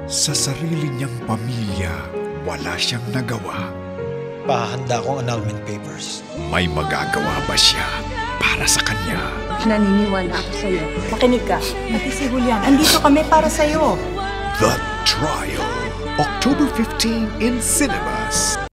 Sa sarili niyang pamilya, wala siyang nagawa. Pahanda akong annulment papers. May magagawa ba siya para sa kanya? Naniniwala ako sa'yo. Makinig ka. Ate si Julian, andito kami para sa'yo. The Trial, October 15 in cinemas.